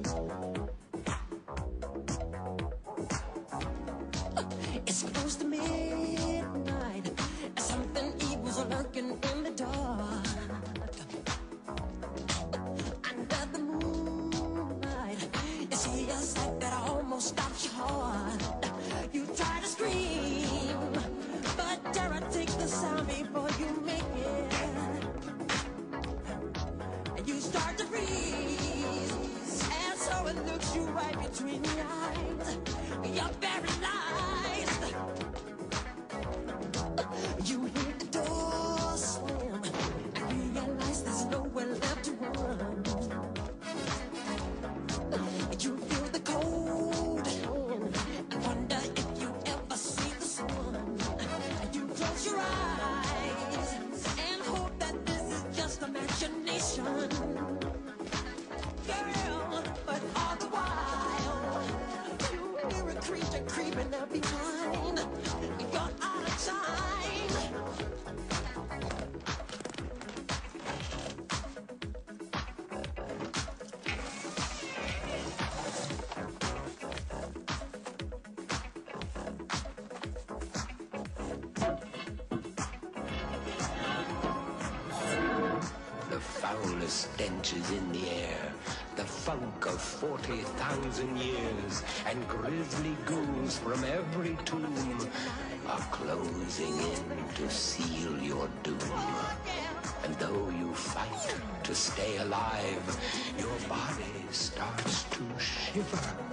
It's close to midnight. Something evil's lurking in the dark. Under the moonlight, you see a sight that almost stops your heart. You try to scream, but terror takes the sound before you make it. And you start to freeze, and so it looks you right between the eyes. You're paralyzed. You hear the door slam and realize there's nowhere left to run. You feel the cold hand and wonder if you ever see the sun. You close your eyes and hope that this is just imagination. Girl, but all the while you hear a creature creeping up behind. You're out of time. The foulest stench is in the air, the funk of 40,000 years, and grisly ghouls from every tomb are closing in to seal your doom. And though you fight to stay alive, your body starts to shiver